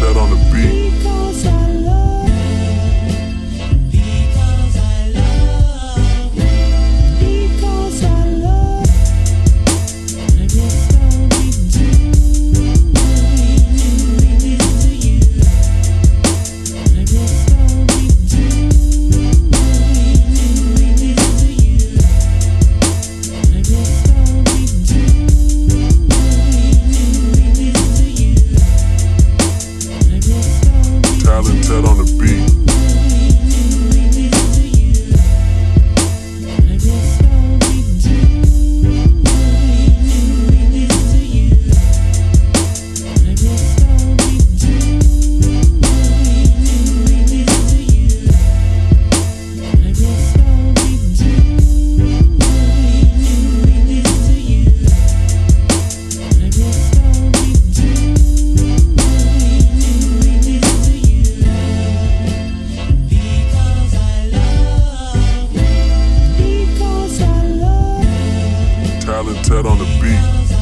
Talented on the beat. Because I love you. Because I love you. Because I love you. I guess I'll be doing this to you. I guess I'll be doing this to you. I guess I'll be doing this to you. I guess I'll be Talented on the beat. I guess I'll be doing this to you. I guess I'll be doing this to you. I guess I'll be doing this to you. I guess I'll be doing this to you. Because I love you. Because I love you. Talented on the beat. Because